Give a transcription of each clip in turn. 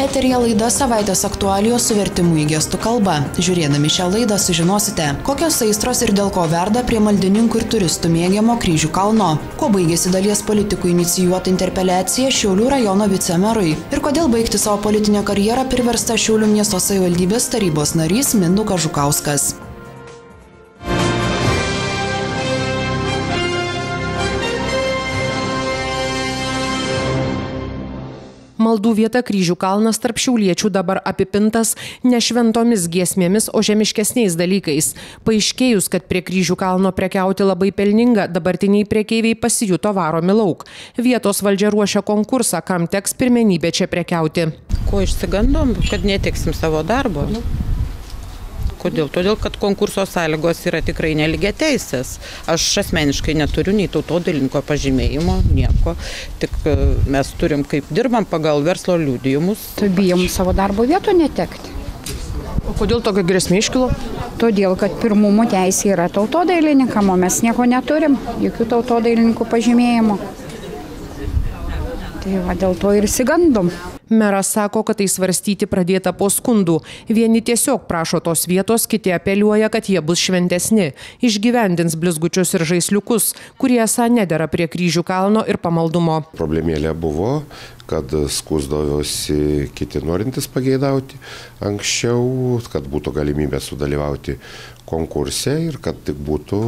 Eteryje laida Savaitės aktualijos su vertimu į gestų kalbą. Žiūrėdami šią laidą sužinosite, kokios aistros ir dėl ko verda prie maldininkų ir turistų mėgiamo Kryžių kalno, kuo baigėsi dalies politikų inicijuota interpeliacija Šiaulių rajono vicemerui ir kodėl baigti savo politinę karjerą priversta Šiaulių miesto savivaldybės tarybos narys Mindaugas Žukauskas. Maldų vieta Kryžių kalnas tarp šiauliečių dabar apipintas ne šventomis giesmėmis, o žemiškesniais dalykais. Paaiškėjus, kad prie Kryžių kalno prekiauti labai pelninga, dabartiniai prekeiviai pasijuto varomi lauk. Vietos valdžia ruošia konkursą, kam teks pirmenybė čia prekiauti. Ko išsigandom, kad neteksim savo darbo? Kodėl? Todėl, kad konkurso sąlygos yra tikrai nelygiateisės. Aš asmeniškai neturiu nei tautodailinko pažymėjimo, nieko. Tik mes turim, kaip dirbam pagal verslo liudijimus. Tai bijom savo darbo vietų netekti. O kodėl tokia grėsmė iškilo? Todėl, kad pirmumo teisė yra tautodailininkam, o mes nieko neturim, jokių tautodailininkų pažymėjimų. Tai va, dėl to ir išsigandom. Meras sako, kad tai svarstyti pradėta po skundų. Vieni tiesiog prašo tos vietos, kiti apeliuoja, kad jie bus šventesni. Išgyvendins blizgučius ir žaisliukus, kurie esą nedera prie Kryžių kalno ir pamaldumo. Problemėlė buvo, kad skųsdavosi kiti norintys pageidauti anksčiau, kad būtų galimybė sudalyvauti konkurse ir kad tik būtų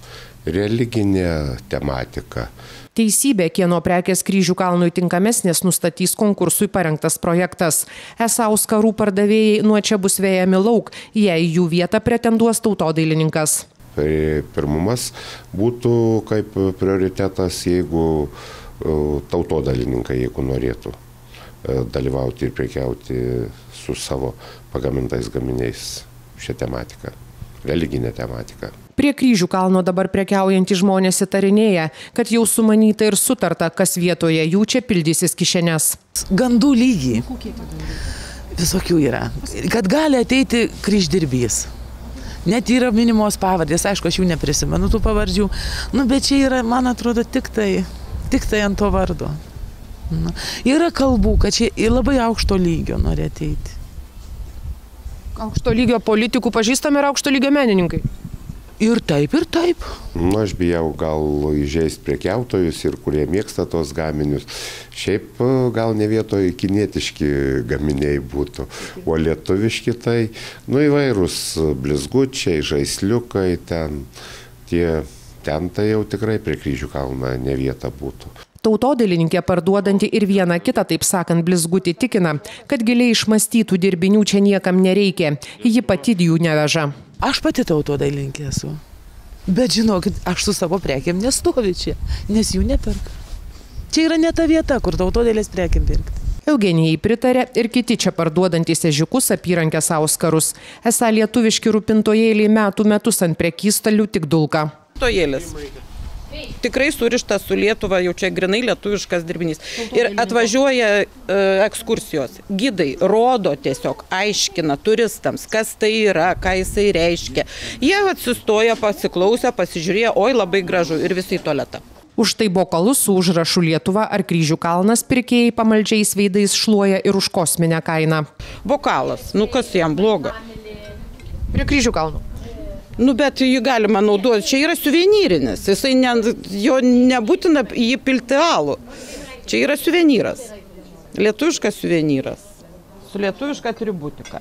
religinė tematika. Teisybė, kieno prekės Kryžių kalnui tinkamesnės, nustatys konkursui parengtas projektas. Esą auskarų pardavėjai nuo čia bus vejami lauk, jei jų vietą pretenduos tautodailininkas. Pirmumas būtų kaip prioritetas, jeigu tautodailininkai, jeigu norėtų dalyvauti ir prekiauti su savo pagamintais gaminiais šią tematiką, religinę tematiką. Prie Kryžių kalno dabar prekiaujantys žmonės įtarinėja, kad jau sumanyta ir sutarta, kas vietoje jų čia pildysis kišenes. Gandų lygiai. Visokių yra. Kad gali ateiti kryždirbys. Net yra minimos pavardės, aišku, aš jų neprisimenu tų pavardžių, bet čia yra, man atrodo, tik tai ant to vardo. Yra kalbų, kad čia labai aukšto lygio nori ateiti. Aukšto lygio politikų pažįstami ir aukšto lygio menininkai. Ir taip, ir taip. Aš bijau gal įžeisti prekiautojus ir kurie mėgsta tos gaminius. Šiaip gal ne vietoj kinietiški gaminiai būtų, o lietuviški tai, įvairūs blizgučiai, žaisliukai, ten tai jau tikrai prie Kryžių kalną ne vieta būtų. Tautodailininkė parduodanti ir vieną kitą, taip sakant, blizgutį tikina, kad giliai išmąstytų dirbinių čia niekam nereikia, ji pati jų neveža. Aš pati tautodailininkė esu, bet žinokit, aš su savo prekėm nestoviu čia, nes jų neperka. Čia yra ne ta vieta, kur tautodailės prekėm pirkti. Eugenijai pritarė ir kiti čia parduodantys ežiukus, apyrankės auskarus. Esą lietuviški rūpintojėliai metų metus ant prekystalių tik dulka. Rūpintojėlis. Tikrai surištas su Lietuva, jau čia grinai lietuviškas dirbinys. Ir atvažiuoja ekskursijos. Gidai rodo tiesiog, aiškina turistams, kas tai yra, ką jisai reiškia. Jie atsistoja, pasiklausę, pasižiūrėjo, oi labai gražu ir visi į tualetą. Už tai bokalus su užrašu Lietuva ar Kryžių kalnas pirkėjai pamaldžiais veidais šluoja ir už kosminę kainą. Bokalas, kas jam bloga? Prie Kryžių kalno. Bet jį galima naudoti, čia yra suvenyrinis, jo nebūtina jį pilti alų. Čia yra suvenyras, lietuviškas suvenyras, su lietuviška atributika.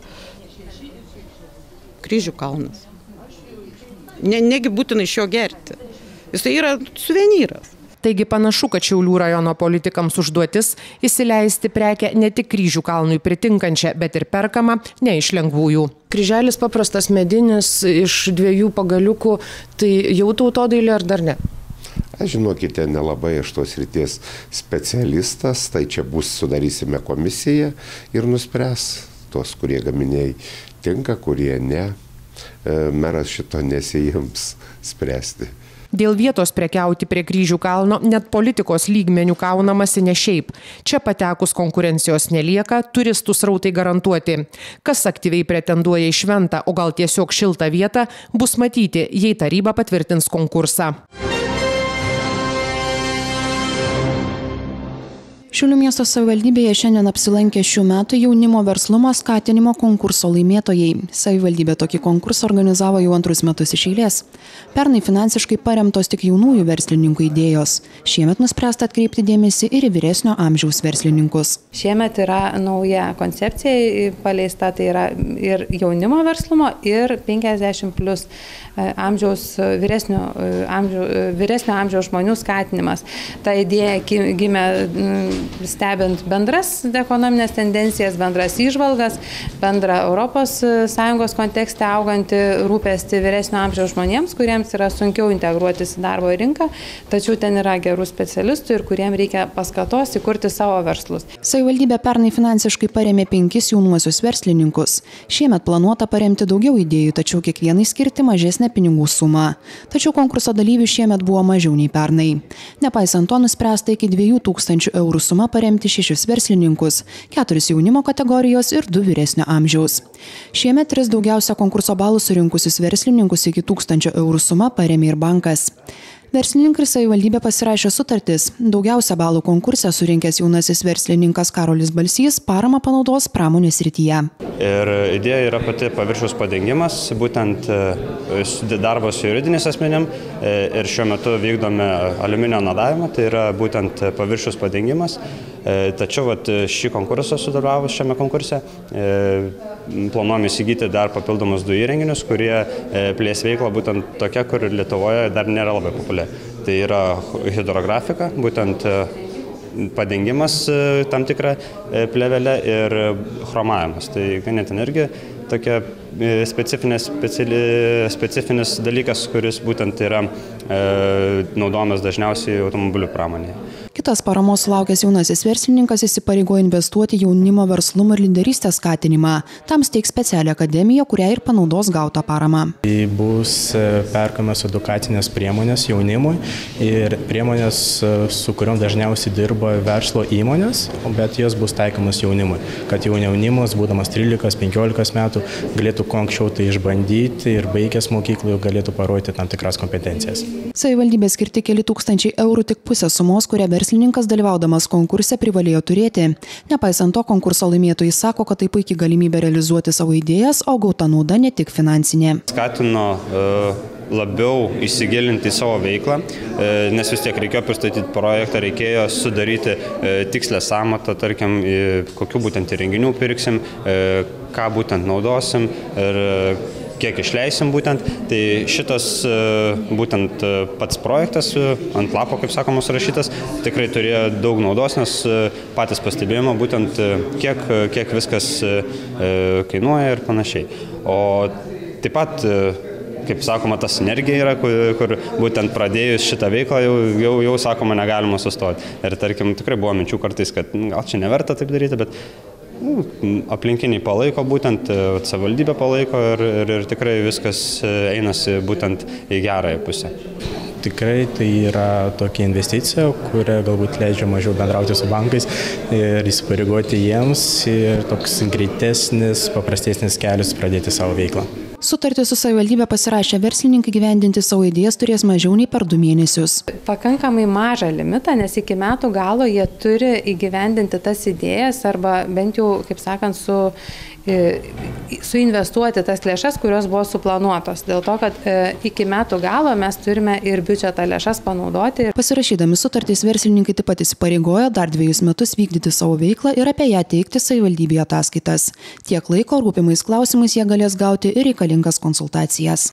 Kryžių kalnas. Negi būtina iš jo gerti, jisai yra suvenyras. Taigi panašu, kad Šiaulių rajono politikams užduotis įsileisti prekę ne tik Kryžių kalnui pritinkančią, bet ir perkamą, ne iš lengvųjų. Kryželis paprastas medinis iš 2 pagaliukų, tai jau tautodailė ar dar ne? Aš žinokite, nelabai aš tos srities specialistas, tai čia sudarysime komisiją ir nuspręs tos, kurie gaminiai tinka, kurie ne. Meras šito nesiims spręsti. Dėl vietos prekiauti prie Kryžių kalno net politikos lygmenių kaunamasi ne šiaip. Čia patekus konkurencijos nelieka, turistų srautai garantuoti. Kas aktyviai pretenduoja į šventą, o gal tiesiog šiltą vietą, bus matyti, jei taryba patvirtins konkursą. Šiaulių miesto savivaldybėje šiandien apsilankė šių metų jaunimo verslumo skatinimo konkurso laimėtojai. Savivaldybė tokį konkursą organizavo jau antrus metus iš eilės. Pernai finansiškai paremtos tik jaunųjų verslininkų idėjos. Šiemet nuspręsta atkreipti dėmesį ir į vyresnio amžiaus verslininkus. Šiemet yra nauja koncepcija paleista, tai yra ir jaunimo verslumo, ir 50+ amžiaus, vyresnio amžiaus žmonių skatinimas. Ta idėja gimė stebint bendras ekonominės tendencijas, bendras įžvalgas, bendrą ES kontekste augantį rūpestį vyresnio amžiaus žmonėms, kuriems yra sunkiau integruotis į darbo rinką, tačiau ten yra gerų specialistų ir kuriems reikia paskatos įkurti savo verslus. Savivaldybė pernai finansiškai parėmė 5 jaunuosius verslininkus. Šiemet planuota paremti daugiau idėjų, tačiau kiekvienai skirti mažesnę pinigų sumą. Tačiau konkurso dalyvių šiemet buvo mažiau nei pernai. Nepaisant to, nuspręsta iki 2000 eurų suma paremti 6 verslininkus, 4 jaunimo kategorijos ir 2 vyresnio amžiaus. Šiemet 3 daugiausia konkurso balų surinkusius verslininkus iki 1000 eurų suma parėmė ir bankas. Verslininkai ir savivaldybė pasirašė sutartis. Daugiausia balų konkurse surinkęs jaunasis verslininkas Karolis Balsys paramą panaudos pramonės srityje. Ir idėja yra pati paviršiaus padengimas, būtent darbas su juridiniais asmenim, ir šiuo metu vykdome aliuminio nadavimą, tai yra būtent paviršiaus padengimas. Tačiau šį konkursą sudalyvavus šiame konkurse planuojame įsigyti dar papildomus 2 įrenginius, kurie plės veiklą būtent tokia, kur Lietuvoje dar nėra labai populiari. Tai yra hidrografika, būtent padengimas tam tikrą plėvelę ir chromavimas. Tai ganėtinai irgi tokia specifinis dalykas, kuris būtent yra naudojamas dažniausiai automobilių pramonėje. Kitas paramos sulaukęs jaunasis verslininkas įsipareigojo investuoti jaunimo verslumo ir lyderystės skatinimą. Tam steigs specialią akademiją, kurią ir panaudos gautą paramą. Tai bus perkamas edukacinės priemonės jaunimui ir priemonės, su kuriuom dažniausiai dirba verslo įmonės, bet jos bus taikomas jaunimui. Kad jaunimas, būdamas 13-15 metų, galėtų kuo anksčiau tai išbandyti ir baigęs mokyklą galėtų parodyti tam tikras kompetencijas. Savivaldybė skirti keli tūkstančiai eurų tik pusę sumos, kurią verslininkas dalyvaudamas konkurse privalėjo turėti. Nepaisant to, konkurso laimėtojai sako, kad tai puikiai galimybė realizuoti savo idėjas, o gauta nauda ne tik finansinė. Skatino labiau įsigilinti į savo veiklą, nes vis tiek reikėjo pristatyti projektą, reikėjo sudaryti tikslę sąmatą, tarkim, kokių būtent įrenginių pirksim, ką būtent naudosim ir kiek išleisim būtent. Tai šitas būtent pats projektas ant lapo, kaip sakoma, surašytas, tikrai turėjo daug naudos, nes patys pastebėjome būtent kiek viskas kainuoja ir panašiai. O taip pat, kaip sakoma, ta sinergija yra, kur būtent pradėjus šitą veiklą jau sakoma, negalima sustoti. Ir tarkim, tikrai buvo minčių kartais, kad gal čia neverta taip daryti, bet aplinkiniai palaiko, būtent savivaldybė palaiko ir tikrai viskas einasi būtent į gerąją pusę. Tikrai tai yra tokia investicija, kuria galbūt leidžia mažiau bendrauti su bankais ir įsipareigoti jiems ir toks greitesnis, paprastesnis kelias pradėti savo veiklą. Sutartį su savivaldybė pasirašę verslininkai gyvendinti savo idėjas turės mažiau nei per 2 mėnesius. Pakankamai mažą limitą, nes iki metų galo jie turi įgyvendinti tas idėjas arba bent jau, kaip sakant, suinvestuoti tas lėšas, kurios buvo suplanuotos. Dėl to, kad iki metų galo mes turime ir biudžeto lėšas panaudoti. Pasirašydami sutartys verslininkai taip pat įsipareigojo dar 2 metus vykdyti savo veiklą ir apie ją teikti savivaldybėje ataskaitas. Tiek laiko rūpimais klausimais jie galės gauti ir reikalingas konsultacijas.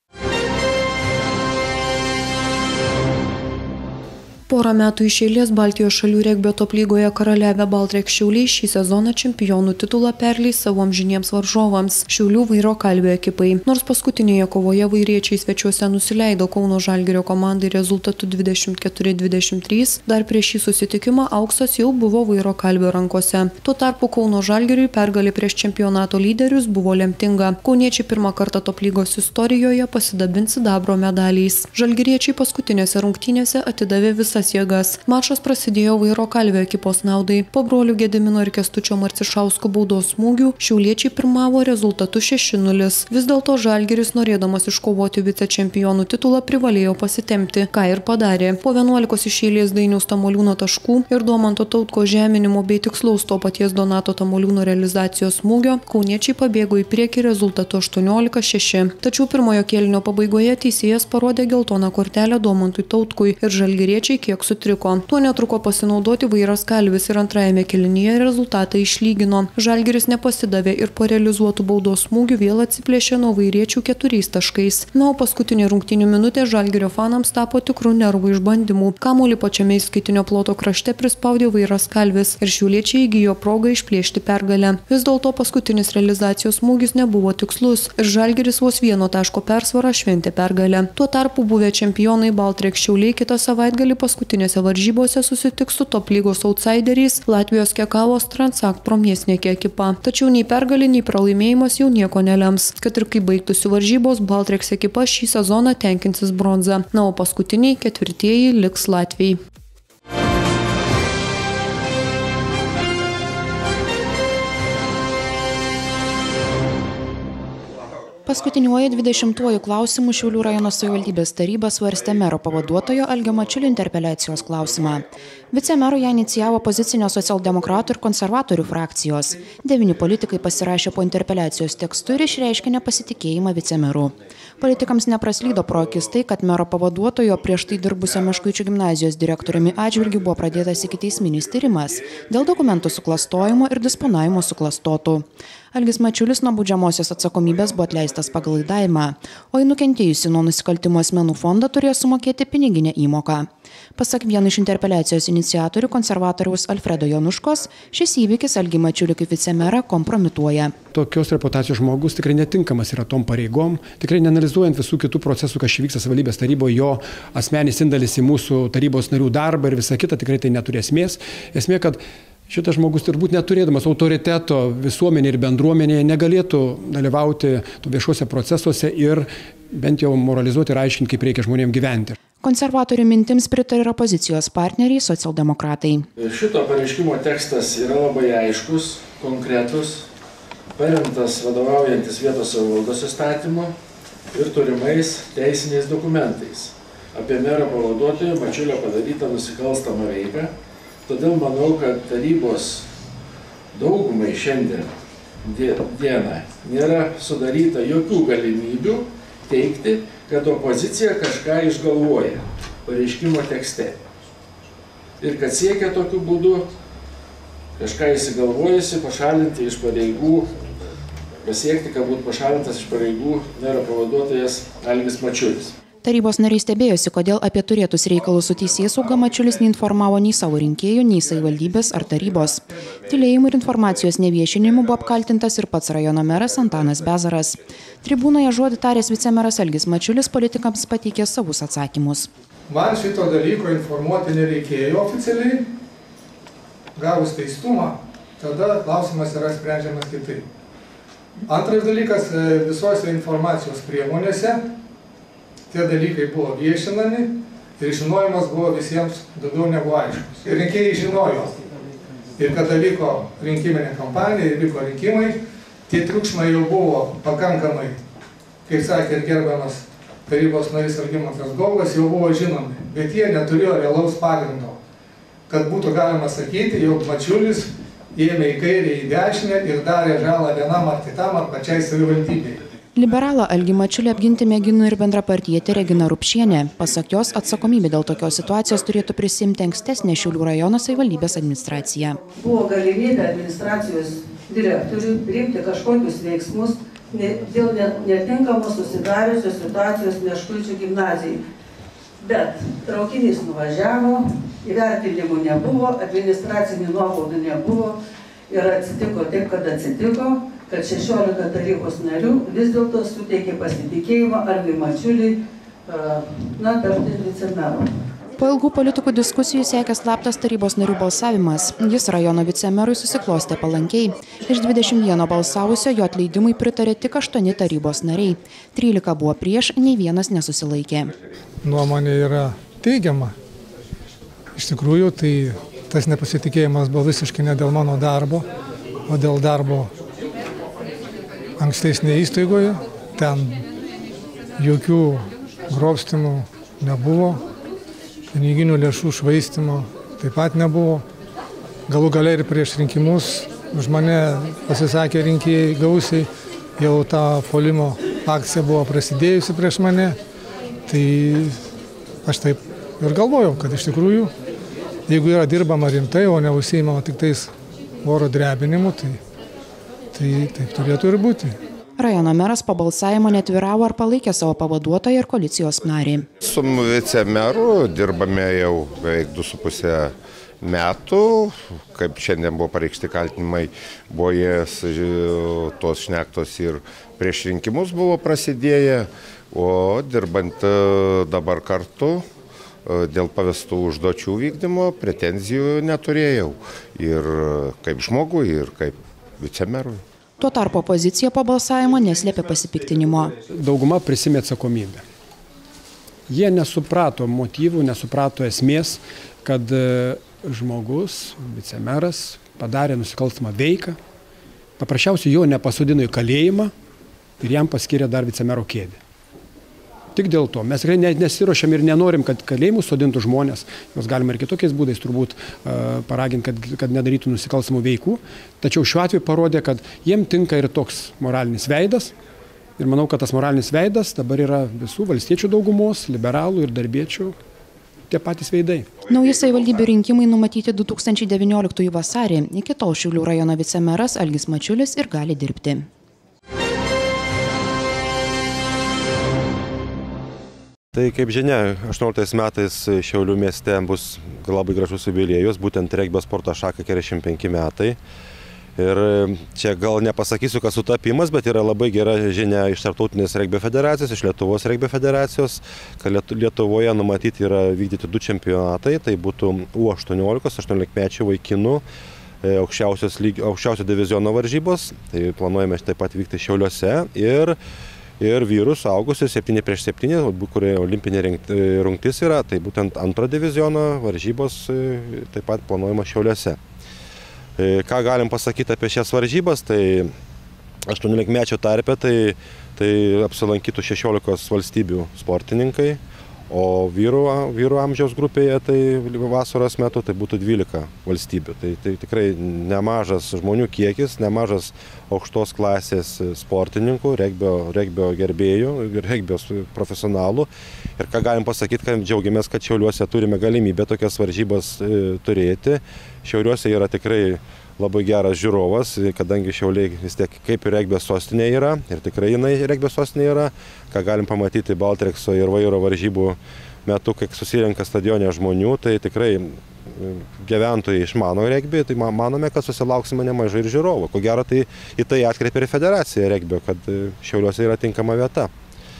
Porą metų iš eilės Baltijos šalių regbio top lygoje karaliavę Baltrek Šiauliai šį sezoną čempionų titulą perleis savo amžiniems varžovams – Šiaulių Vairo Kalvio ekipai. Nors paskutinėje kovoje vairiečiai svečiuose nusileido Kauno Žalgirio komandai rezultatu 24-23, dar prieš šį susitikimą auksas jau buvo Vairo Kalvio rankose. Tuo tarpu Kauno Žalgiriui pergalė prieš čempionato lyderius buvo lemtinga. Kauniečiai pirmą kartą top lygos istorijoje pasidabins sidabro medaliais. Žalgiriečiai paskutinėse rungtynėse atidavė visą visas jėgas. Mačas prasidėjo Vairo Kalvio ekipos naudai. Po brolių Gedimino ir Kęstučio Marcišausko baudos smūgių šiauliečiai pirmavo rezultatu 6-0. Vis dėlto Žalgiris, norėdamas iškovoti vicečempionų titulą, privalėjo pasitempti, ką ir padarė. Po 11 iš eilės Dainiaus Tamoliūno taškų ir Domanto Tautko žeminimo bei tikslaus to paties Donato Tamoliūno realizacijos smūgio, kauniečiai pabėgo į priekį rezultatu 18-6. Tačiau pirmojo kėlinio pabaigoje teisėjas parodė geltoną kortelę Domantui Tautkui ir žalgiriečiai kiek sutriko. Tuo netruko pasinaudoti Vairas Kalvis ir antrajame kėlinyje rezultatą išlygino. Žalgiris nepasidavė ir po realizuotų baudos smūgių vėl atsiplėšė nuo vairiečių 4 taškais. Na, o paskutinė rungtynių minutė Žalgirio fanams tapo tikrų nervų išbandymų. Kamuolį pačiame įskaitinio ploto krašte prispaudė Vairas Kalvis ir šiauliečiai įgijo progą išplėšti pergalę. Vis dėlto paskutinis realizacijos smūgis nebuvo tikslus ir Žalgiris vos 1 taško persvarą šventė pergalę. Tuo tarpu buvę čempionai Baltrek Šiauliai kitą savaitgalį paskutinėse varžybose susitiks su top lygos outsideriais Latvijos Kekavos Transak Promiesniekė ekipa. Tačiau nei pergalė, nei pralaimėjimas jau nieko nelems. Kad ir kai baigtųsi varžybos, Baltreks ekipa šį sezoną tenkinsis bronzą. Na, o paskutiniai 4 liks Latvijai. Paskutiniuoju 20-uoju klausimu Šiaulių rajono savivaldybės taryba svarstė mero pavaduotojo Algio Mačiulio interpeliacijos klausimą. Vicemeru ją inicijavo opozicinio socialdemokratų ir konservatorių frakcijos. 9 politikai pasirašė po interpeliacijos tekstu ir išreiškė nepasitikėjimą vicemeru. Politikams nepraslydo pro akis tai, kad mero pavaduotojo prieš tai dirbusio Meškuičių gimnazijos direktoriumi atžvilgiu buvo pradėtas ikiteisminis tyrimas dėl dokumentų suklastojimo ir disponavimo suklastotų. Algis Mačiulis nuo baudžiamosios atsakomybės buvo atleistas pagal laidavimą, o į nukentėjusių nuo nusikaltimo asmenų fondą turėjo sumokėti piniginę įmoką. Pasak vieno iš interpeliacijos iniciatorių konservatoriaus Alfredo Jonuškos, šis įvykis Algį Mačiulį kaip vicemerą kompromituoja. Tokios reputacijos žmogus tikrai netinkamas yra tom pareigom, tikrai neanalizuojant visų kitų procesų, kas vyksta savivaldybės taryboje, jo asmenis indėlis į mūsų tarybos narių darbą ir visa kita, tikrai tai neturi esmės. Esmė, kad šitas žmogus turbūt neturėdamas autoriteto visuomenė ir bendruomenėje negalėtų dalyvauti viešuose procesuose ir bent jau moralizuoti ir aiškinti, kaip reikia žmonėms gyventi. Konservatorių mintims pritarė ir opozicijos partneriai socialdemokratai. Šito pareiškimo tekstas yra labai aiškus, konkretus, paremtas vadovaujantis vietos savivaldos įstatymu ir turimais teisiniais dokumentais apie mero pavaduotojo Mačiulio padarytą nusikalstamą veiką. Todėl manau, kad tarybos daugumai šiandien dieną nėra sudaryta jokių galimybių teikti, kad opozicija kažką išgalvoja pareiškimo tekste. Ir kad siekia tokiu būdu kažką įsigalvojusi pašalinti iš pareigų, pasiekti, kad būtų pašalintas iš pareigų mero pavaduotojas Algis Mačiulis. Tarybos nariai stebėjosi, kodėl apie turėtus reikalus su teisėsauga Mačiulis neinformavo nei savo rinkėjų, nei savivaldybės ar tarybos. Tylėjimu ir informacijos neviešinimu buvo apkaltintas ir pats rajono meras Antanas Bezaras. Tribūnoje žodį taręs vicemeras Algis Mačiulis politikams pateikė savus atsakymus. Man šito dalyko informuoti nereikėjo oficialiai. Gavus teistumą, tada klausimas yra sprendžiamas kitaip. Antras dalykas, visose informacijos priemonėse tie dalykai buvo viešinami ir žinojimas buvo visiems daugiau negu aiškus. Ir rinkėjai žinojo, ir kada vyko rinkiminė kampanija, ir vyko rinkimai, tie triukšmai jau buvo pakankamai, kaip sakė ir gerbiamas tarybos narys Algimantas Gaugas, jau buvo žinomi, bet jie neturėjo realaus pagrindo, kad būtų galima sakyti, jog Mačiulis ėmė į kairę, į dešinę ir darė žalą vienam ar kitam ar pačiai savivaldybei. Liberalą Algį Mačiulį apginti mėgino ir bendrapartietė Regina Rupšienė. Pasak jos, atsakomybė dėl tokios situacijos turėtų prisimti ankstesnė Šiaulių rajono savivaldybės administracija. Buvo galimybė administracijos direktoriui priimti kažkokius veiksmus dėl netinkamos susidariusios situacijos Meškuičių gimnazijai. Bet traukinys nuvažiavo, įvertinimų nebuvo, administracinių nuobaudų nebuvo ir atsitiko taip, kad atsitiko, kad 16 tarybos narių vis dėlto suteikė pasitikėjimą Algiui Mačiuliui tapti vicemeru. Po ilgų politikų diskusijų sekė slaptas tarybos narių balsavimas. Jis rajono vicemerui susiklostė palankiai. Iš 21 balsavusio jo atleidimui pritarė tik 8 tarybos nariai. 13 buvo prieš, nei vienas nesusilaikė. Nuomonė yra teigiama. Iš tikrųjų, tai tas nepasitikėjimas buvo visiškai ne dėl mano darbo, o dėl darbo ankstesnėje įstaigoje. Ten jokių grobstimų nebuvo, piniginių lėšų švaistimo taip pat nebuvo. Galų gale ir prieš rinkimus už mane pasisakė rinkėjai gausiai, jau ta puolimo akcija buvo prasidėjusi prieš mane. Tai aš taip ir galvojau, kad iš tikrųjų, jeigu yra dirbama rimtai, o ne užsiimama tik tais oro drebinimu, tai taip turėtų ir būti. Rajono meras po balsavimo netviravo ar palaikė savo pavaduotoją ir koalicijos narį. Su vicemeru dirbame jau beveik 2,5 metų, kaip šiandien buvo pareikšti kaltinimai, buvo jas tos šnektos ir prieš rinkimus buvo prasidėję, o dirbant dabar kartu dėl pavestų užduočių vykdymo pretenzijų neturėjau ir kaip žmogui, ir kaip vicemerui. Tuo tarpu opozicija po balsavimo neslėpė pasipiktinimo. Dauguma prisimė atsakomybę. Jie nesuprato motyvų, nesuprato esmės, kad žmogus, vicemeras, padarė nusikalstamą veiką, paprasčiausiai jo nepasodino į kalėjimą ir jam paskyrė dar vicemero kėdę. Tik dėl to. Mes tikrai nesiruošiam ir nenorim, kad kalėjimus sodintų žmonės. Jos galima ir kitokiais būdais turbūt paraginti, kad nedarytų nusikalstamų veikų. Tačiau šiuo atveju parodė, kad jiem tinka ir toks moralinis veidas. Ir manau, kad tas moralinis veidas dabar yra visų valstiečių daugumos, liberalų ir darbiečių tie patys veidai. Nauji savivaldybių rinkimai numatyti 2019 vasarį. Iki tol Šiaulių rajono vicemeras Algis Mačiulis ir gali dirbti. Tai kaip žinia, 18 metais Šiaulių mieste bus labai gražus jubiliejus, būtent regbio sporto šakai 45 metai. Ir čia gal nepasakysiu, kas sutapimas, bet yra labai gera žinia iš Tarptautinės regbio federacijos, iš Lietuvos regbio federacijos, kad Lietuvoje numatyti yra vykdyti 2 čempionatai, tai būtų U18, 18-mečių vaikinų aukščiausio diviziono varžybos, tai planuojame taip pat vykti Šiauliuose ir vyrų suaugusių 7x7, kurie olimpinė rungtis yra, tai būtent 2 diviziono varžybos taip pat planuojama Šiauliuose. Ką galim pasakyti apie šias varžybas, tai 18-mečio tarpe tai apsilankytų 16 valstybių sportininkai, o vyrų amžiaus grupėje tai vasaros metu tai būtų 12 valstybių. Tai tikrai nemažas žmonių kiekis, nemažas aukštos klasės sportininkų, regbio gerbėjų, regbio profesionalų. Ir ką galim pasakyti, kad džiaugiamės, kad Šiauliuose turime galimybę tokias varžybas turėti. Šiauliuose yra tikrai labai geras žiūrovas, kadangi Šiauliai vis tiek kaip ir regbio sostinė yra, ir tikrai jinai regbio sostinė yra, ką galim pamatyti Baltrekso ir vairo varžybų metu, kai susirenka stadione žmonių, tai tikrai gyventojai išmano regbį, tai manome, kad susilauksime nemažai ir žiūrovų. Ko gero, tai į tai atkreipia ir federacija regbio, kad Šiauliuose yra tinkama vieta.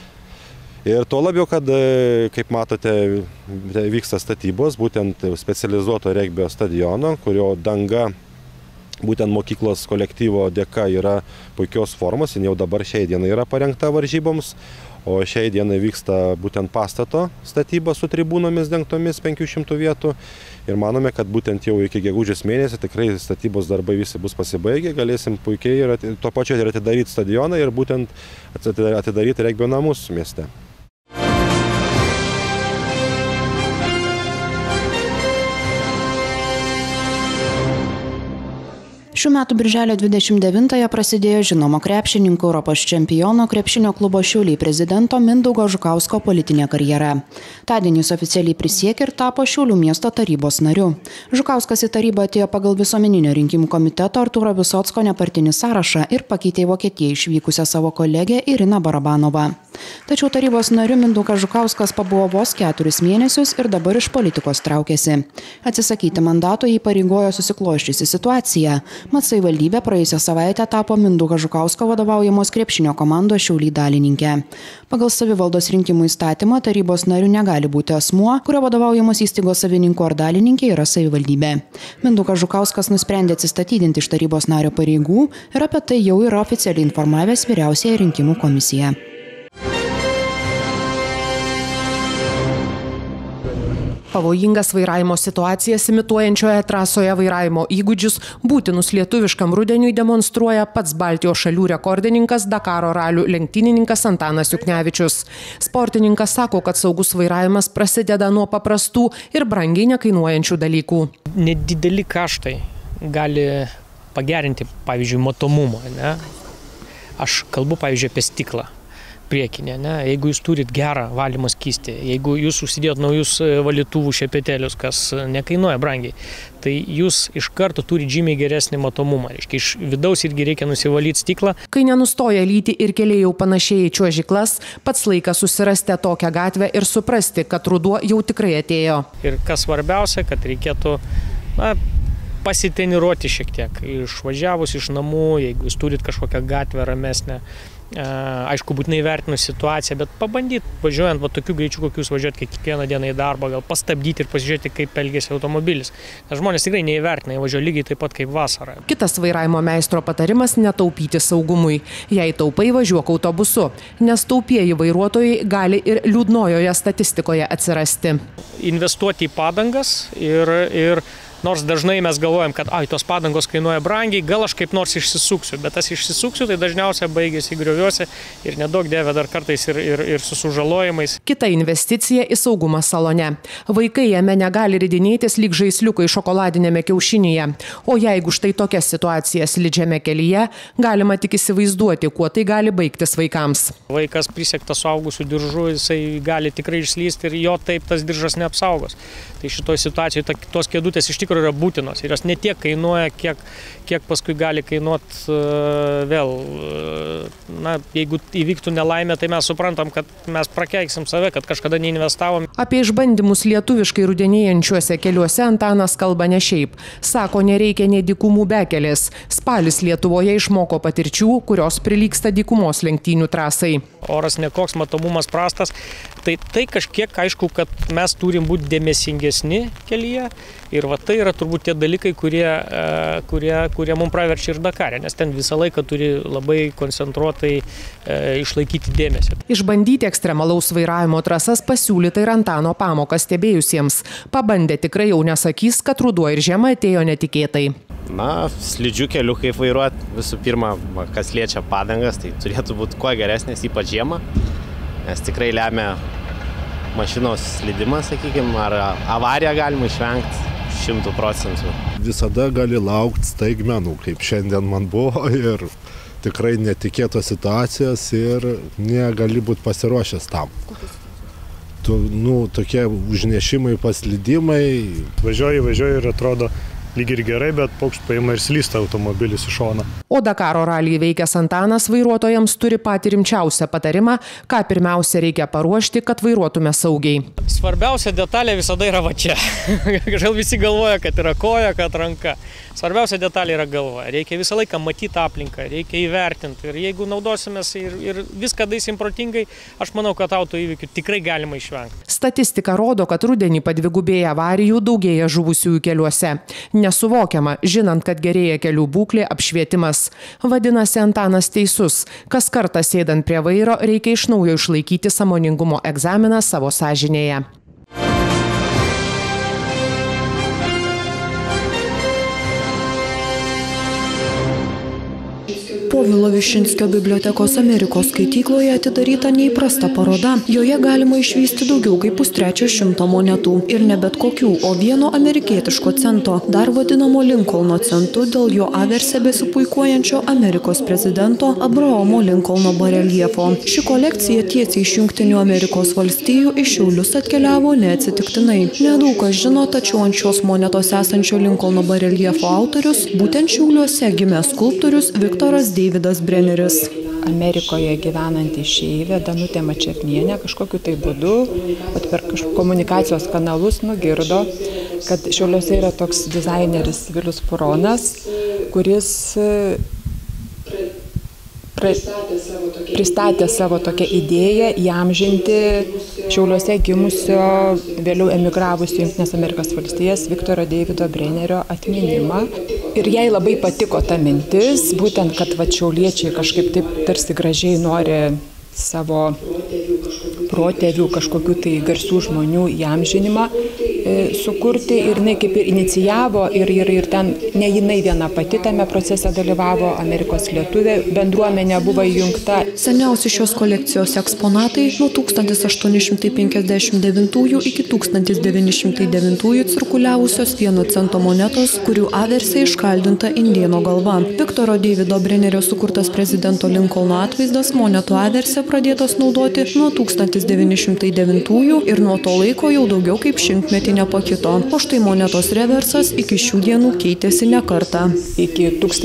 Ir tuo labiau, kad, kaip matote, vyksta statybos, būtent specializuoto regbio stadiono, kurio danga būtent mokyklos kolektyvo dėka yra puikios formos, jau dabar šiai dienai yra parengta varžyboms, o šiai dienai vyksta būtent pastato statyba su tribūnomis dengtomis 500 vietų ir manome, kad būtent jau iki gegužės mėnesio tikrai statybos darbai visi bus pasibaigę, galėsim puikiai ir tuo pačiu ir atidaryti stadioną ir būtent atidaryti regbio namus mieste. Šių metų birželio 29-ąją prasidėjo žinomo krepšininkų Europos čempiono krepšinio klubo Šiauliai prezidento Mindaugo Žukausko politinė karjera. Tądien jis oficialiai prisiekė ir tapo Šiaulių miesto tarybos nariu. Žukauskas į tarybą atėjo pagal visuomeninio rinkimų komiteto Artūro Visocko nepartinį sąrašą ir pakeitė į Vokietiją išvykusią savo kolegę Iriną Barabanovą. Tačiau tarybos nariu Mindaugas Žukauskas pabuvo vos 4 mėnesius ir dabar iš politikos traukėsi. Atsisakyti mandato jį pareigojo susikloščiusi situacija. Mat savivaldybė praėjusią savaitę tapo Mindaugo Žukausko vadovaujamos krepšinio komandos Šiauliai dalininkė. Pagal savivaldos rinkimų įstatymą tarybos nariu negali būti asmuo, kurio vadovaujamos įstaigos savininko ar dalininkė yra savivaldybė. Mindaugas Žukauskas nusprendė atsistatydinti iš tarybos nario pareigų ir apie tai jau yra oficialiai informavęs vyriausiąją rinkimų komisiją. pavojingas vairavimo situacijas imituojančioje trasoje vairavimo įgūdžius būtinus lietuviškam rudeniui demonstruoja pats Baltijos šalių rekordininkas Dakaro ralių lenktynininkas Antanas Juknevičius. Sportininkas sako, kad saugus vairavimas prasideda nuo paprastų ir brangiai nekainuojančių dalykų. Nedideli kaštai gali pagerinti, pavyzdžiui, matomumą. Ne? Aš kalbu, pavyzdžiui, apie stiklą priekinę. Ne? Jeigu jūs turit gerą valymo skystį, jeigu jūs užsidėjot naujus valytuvų šepetėlius, kas nekainuoja brangiai, tai jūs iš karto turite žymiai geresnį matomumą. Reiškia, iš vidaus irgi reikia nusivalyti stiklą. Kai nenustoja lyti ir keliai jau panašiai į čiuožyklas, pats laikas susirasti tokią gatvę ir suprasti, kad ruduo jau tikrai atėjo. Ir kas svarbiausia, kad reikėtų pasiteniruoti šiek tiek. Išvažiavus iš namų, jeigu jūs turit kažkokią gatvę ramesnę, aišku, būtinai vertinus situaciją, bet pabandyti, važiuojant tokiu greičiu, kokius važiuojat kiekvieną dieną į darbą, gal pastabdyti ir pasižiūrėti, kaip elgėsi automobilis. Nes žmonės tikrai neįvertina, jie važiuoja lygiai taip pat kaip vasarą. Kitas vairavimo meistro patarimas – netaupyti saugumui. Jei taupai, važiuok autobusu, nes taupieji vairuotojai gali ir liūdnojoje statistikoje atsirasti. Investuoti į padangas ir nors dažnai mes galvojam, kad tos padangos kainuoja brangiai, gal aš kaip nors išsisuksiu, bet tas išsisuksiu, tai dažniausiai baigėsi grioviuose ir nedaug dieve dar kartais ir su sužalojimais. Kita investicija į saugumą salone. Vaikai jame negali ridinėtis lyg žaisliukai šokoladinėme kiaušinyje, o jeigu štai tokia situacija slidžiame kelyje, galima tik įsivaizduoti, kuo tai gali baigtis vaikams. Vaikas prisegtas suaugusių diržų, jisai gali tikrai išslysti ir jo taip tas diržas neapsaugos. Tai šitoje situacijoje tos kėdutės iš tikrųjų yra būtinos ir jos ne tiek kainuoja, kiek paskui gali kainuoti vėl. Jeigu įvyktų nelaimė, tai mes suprantam, kad mes prakeiksim save, kad kažkada neinvestavom. Apie išbandymus lietuviškai rudenėjančiuose keliuose Antanas kalba ne šiaip. Sako, nereikia nei dykumų bekelės. Spalis Lietuvoje išmoko patirčių, kurios prilygsta dykumos lenktynių trasai. Oras nekoks, matomumas prastas. Tai kažkiek aišku, kad mes turim būti dėmesingesni kelyje ir tai yra turbūt tie dalykai, kurie mums praverčia ir Dakare, nes ten visą laiką turi labai koncentruotai išlaikyti dėmesį. Išbandyti ekstremalaus vairavimo trasas pasiūlyta ir Antano pamokas stebėjusiems. Pabandę tikrai jau nesakys, kad ruduo ir žiema atėjo netikėtai. Slidžių kelių kaip vairuoti, visų pirma, kas liečia padangas, tai turėtų būti kuo geresnės, ypač žiemą, nes tikrai lemia mašinos slidimas, sakykime, ar avariją galima išvengti 100%. Visada gali laukti staigmenų, kaip šiandien man buvo, ir tikrai netikėtos situacijos ir negali būti pasiruošęs tam. Tokie užnešimai, paslydimai. Važiuoju ir atrodo lyg ir gerai, bet paukšt paima ir slysta automobilis į šoną. O Dakaro ralį veikęs Antanas vairuotojams turi patį rimčiausią patarimą, ką pirmiausia reikia paruošti, kad vairuotume saugiai. Svarbiausia detalė visada yra va čia. Gal visi galvoja, kad yra koja, kad ranka. Svarbiausia detalė yra galva. Reikia visą laiką matyti aplinką, reikia įvertinti. Ir jeigu naudosimės ir viską darysim protingai, aš manau, kad auto įvykių tikrai galima išvengti. Statistika rodo, kad rudenį padvigubėja avarijų, daugėja žuvusiųjų keliuose. Nesuvokiama, žinant, kad gerėja kelių būklė, apšvietimas. Vadinasi, Antanas teisus. Kas kartą sėdant prie vairo, reikia iš naujo išlaikyti sąmoningumo egzaminą savo sąžinėje. Povilo Višinskio bibliotekos Amerikos skaitykloje atidaryta neįprasta paroda. Joje galima išvysti daugiau kaip 300 monetų. Ir ne bet kokių, o vieno amerikietiško cento, dar vadinamo Lincolno centu dėl jo averse besipuikuojančio Amerikos prezidento Abrahamo Lincolno bareljefo. Ši kolekcija tiesiai iš Jungtinių Amerikos valstijų į Šiaulius atkeliavo neatsitiktinai. Nedaug kas žino, tačiau ant šios monetos esančio Lincolno bareljefo autorius būtent Šiauliuose gimęs skulptorius Viktoras Deividas Brenneris. Amerikoje gyvenanti išeivė Danutė Mačernienė kažkokiu tai būdu, per komunikacijos kanalus nugirdo, kad Šiauliuose yra toks dizaineris Vilius Puronas, kuris pristatė savo tokią idėją įamžinti Šiauliuose gimusio, vėliau emigravusio į Jungtines Amerikos valstijas Viktoro Deivido Brennerio atminimą. Ir jai labai patiko ta mintis, būtent, kad šiauliečiai kažkaip taip tarsi gražiai nori savo protėvių kažkokių tai garsių žmonių įamžinimą sukurti ir jinai kaip ir inicijavo ir ten ne jinai viena pati tame procese dalyvavo, Amerikos lietuvė bendruomenė buvo įjungta. Seniausi šios kolekcijos eksponatai nuo 1859 iki 1909 cirkuliavusios 1 cento monetos, kurių A versija iškaldinta indėno galva. Viktoro Deivido Brenerio sukurtas prezidento Lincolno atvaizdas monetų A versija pradėtas naudoti nuo 1909 ir nuo to laiko jau daugiau kaip šimtmetį nepakito. O štai monetos reversas iki šių dienų keitėsi ne kartą. Iki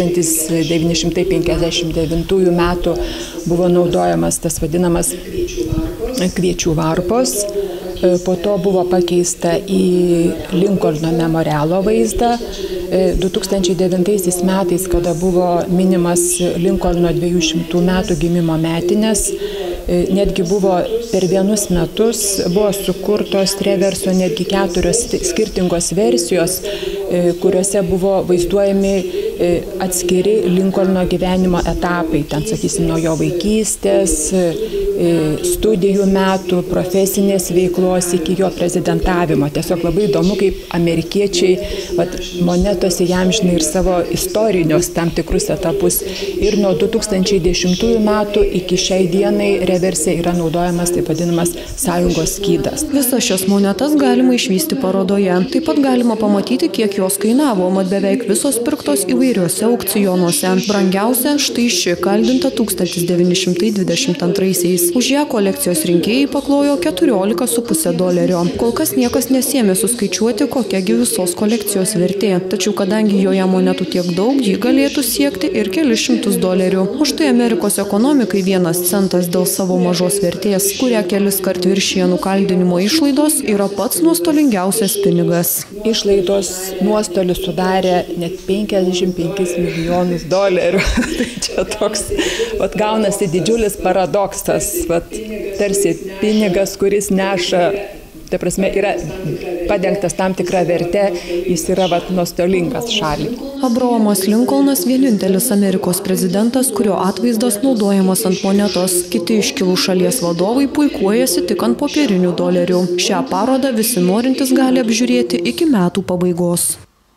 1959 metų buvo naudojamas tas vadinamas kviečių varpos. Po to buvo pakeista į Lincolno memorialo vaizdą. 2009 metais, kada buvo minimas Lincolno 200 metų gimimo metinės, netgi buvo per vienus metus buvo sukurtos reverso netgi 4 skirtingos versijos, kuriuose buvo vaizduojami atskiri Lincolno gyvenimo etapai. Ten, sakysim, nuo jo vaikystės, studijų metų, profesinės veiklos iki jo prezidentavimo. Tiesiog labai įdomu, kaip amerikiečiai monetose įamžina ir savo istorinius tam tikrus etapus. Ir nuo 2010 metų iki šiai dienai reversija yra naudojamas taip vadinamas sąjungos skydas. Visas šias monetas galima išvysti parodoje. Taip pat galima pamatyti, kiek jos kainavo, mat beveik visos pirktos įvairiuose aukcionuose. Brangiausia štai ši, kaldinta 1922-aisiais. Už ją kolekcijos rinkėjai paklojo $14,5. Kol kas niekas nesėmė suskaičiuoti, kokiagi visos kolekcijos vertė. Tačiau kadangi joje monetų tiek daug, ji galėtų siekti ir $kelius šimtus. Už tai Amerikos ekonomikai 1 centas dėl savo mažos vertės, kurią kelis kart viršija nukaldinimo išlaidos, yra pats nuostolingiausias pinigas. Išlaidos nuostolius sudarė net $55 milijonus. Tai čia toks, gaunasi didžiulis paradoksas, tarsi pinigas, kuris neša, tai prasme, yra padengtas tam tikrą vertę, jis yra nuostolingas šaliai. Abrahamas Lincolnas vienintelis Amerikos prezidentas, kurio atvaizdas naudojamas ant monetos. Kiti iškilų šalies vadovai puikuojasi tik ant popierinių dolerių. Šią parodą visi norintys gali apžiūrėti iki metų pabaigos.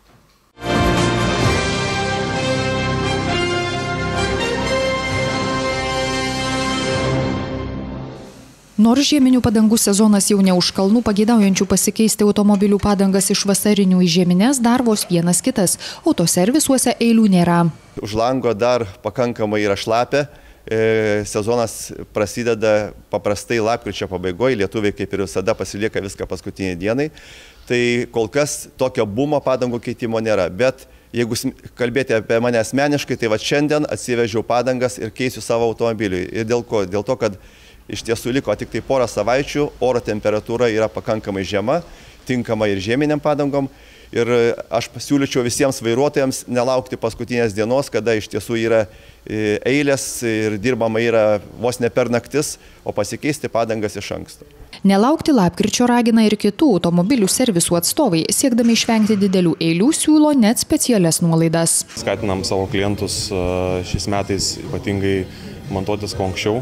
Nors žieminių padangų sezonas jau ne už kalnų, pageidaujančių pasikeisti automobilių padangas iš vasarinių į žiemines dar vos vienas kitas. Autoservisuose eilių nėra. Už lango dar pakankamai yra šlapia. Sezonas prasideda paprastai lapkričio pabaigoje. Lietuviai kaip ir visada pasilieka viską paskutiniai dienai. Tai kol kas tokio bumo padangų keitimo nėra. Bet jeigu kalbėti apie mane asmeniškai, tai šiandien atsivežiau padangas ir keisiu savo automobiliui. Ir dėl ko? Dėl to, kad iš tiesų liko tik tai porą savaičių, oro temperatūra yra pakankamai žema, tinkama ir žieminiam padangom. Ir aš pasiūlyčiau visiems vairuotojams nelaukti paskutinės dienos, kada iš tiesų yra eilės ir dirbama yra vos ne per naktis, o pasikeisti padangas iš anksto. Nelaukti lapkričio ragina ir kitų automobilių servisų atstovai. Siekdami išvengti didelių eilių, siūlo net specialias nuolaidas. Skatinam savo klientus šiais metais ypatingai montuotis kuo anksčiau.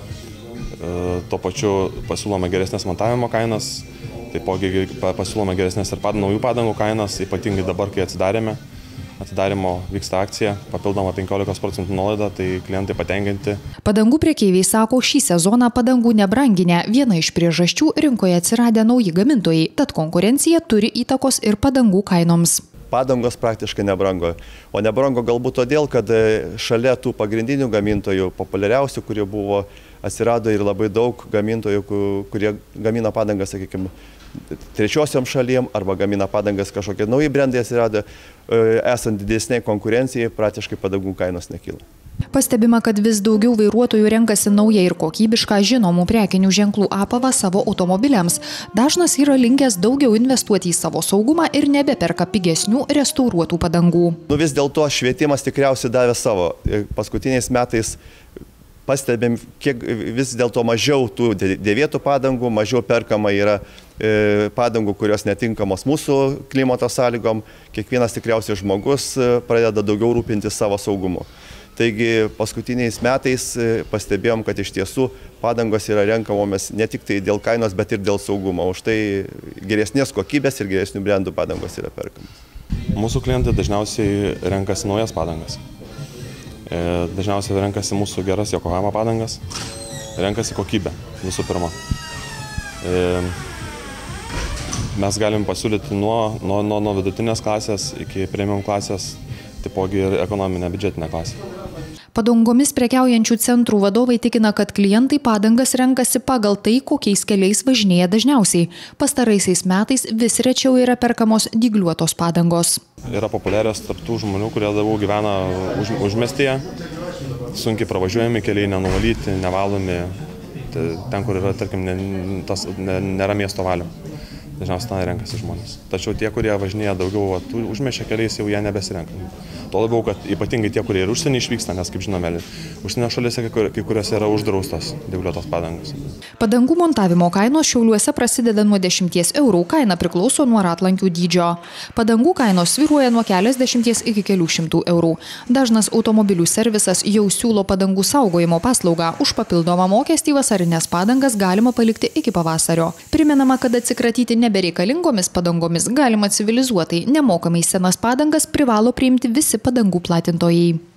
Tuo pačiu pasiūlome geresnės montavimo kainas, taipogi pasiūlome geresnės ir naujų padangų kainas, ypatingai dabar, kai atidarimo vyksta akcija, papildoma 15% nuolaida, tai klientai patenkinti. Padangų prekeiviai sako, šį sezoną padangų nebranginę. Viena iš priežasčių rinkoje atsiradę nauji gamintojai, tad konkurencija turi įtakos ir padangų kainoms. Padangos praktiškai nebrango. O nebrango galbūt todėl, kad šalia tų pagrindinių gamintojų, populiariausių, kurie buvo, atsirado ir labai daug gamintojų, kurie gamina padangas, sakykime, trečiosiom šalim arba gamina padangas kažkokie nauji brandai atsirado, esant didesniai konkurencijai, praktiškai padangų kainos nekyla. Pastebima, kad vis daugiau vairuotojų renkasi naują ir kokybišką žinomų prekinių ženklų apavą savo automobiliams. Dažnas yra linkęs daugiau investuoti į savo saugumą ir nebeperka pigesnių restauruotų padangų. Vis dėlto švietimas tikriausiai davė savo. Paskutiniais metais pastebėm, kiek vis dėlto mažiau tų dėvėtų padangų, mažiau perkama yra padangų, kurios netinkamos mūsų klimato sąlygom. Kiekvienas tikriausiai žmogus pradeda daugiau rūpintis savo saugumu. Taigi paskutiniais metais pastebėjom, kad iš tiesų padangos yra renkamomis ne tik tai dėl kainos, bet ir dėl saugumo. Už tai geresnės kokybės ir geresnių brandų padangos yra perkamas. Mūsų klientai dažniausiai renkasi naujas padangas. Dažniausiai renkasi mūsų geras Yokohama padangas. Renkasi kokybę visų pirma. Mes galim pasiūlyti nuo vidutinės klasės iki premium klasės, taipogi ir ekonominę biudžetinę klasę. Padangomis prekiaujančių centrų vadovai tikina, kad klientai padangas renkasi pagal tai, kokiais keliais važinėja dažniausiai. Pastaraisiais metais vis rečiau yra perkamos dygliuotos padangos. Yra populiarios tarp tų žmonių, kurie labiau gyvena užmiestyje, sunkiai pravažiuojami keliai, nenuvalyti, nevalomi, ten, kur yra, tarkim, nėra miesto valymo. Dažniausiai ten renkasi žmonės. Tačiau tie, kurie važinėja daugiau užmiesčio keliais, jau jie nebesirenka. Tuo labiau, kad ypatingai tie, kurie ir užsienį išvyksta, nes, kaip žinome, užsienio šalyse kai kuriuose yra uždraustos dygliuotos padangos. Padangų montavimo kainos Šiauliuose prasideda nuo 10 €, kaina priklauso nuo ratlankių dydžio. Padangų kainos svyruoja nuo keliasdešimties iki kelių šimtų eurų. Dažnas automobilių servisas jau siūlo padangų saugojimo paslaugą. Už papildomą mokestį vasarinės padangas galima palikti iki pavasario. Primenama, kad atsikratyti nebereikalingomis padangomis galima civilizuotai. Nemokamai senas padangas privalo priimti visi padangų platintojai.